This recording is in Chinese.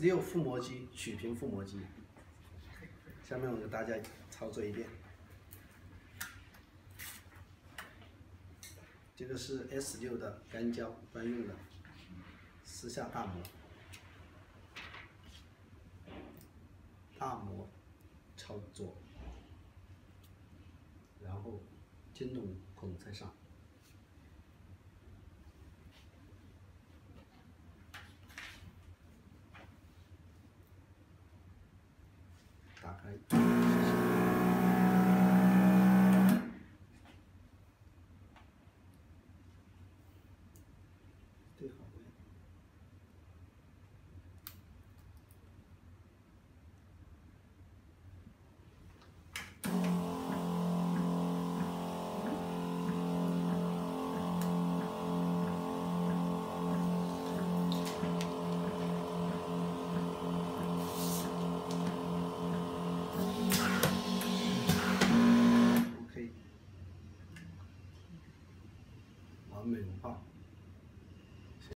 S6覆膜机曲屏覆膜机，下面我给大家操作一遍。这个是 S6的干胶专用的私下大膜，大膜操作，然后金属孔在上。 打开，对好位。完美无泡。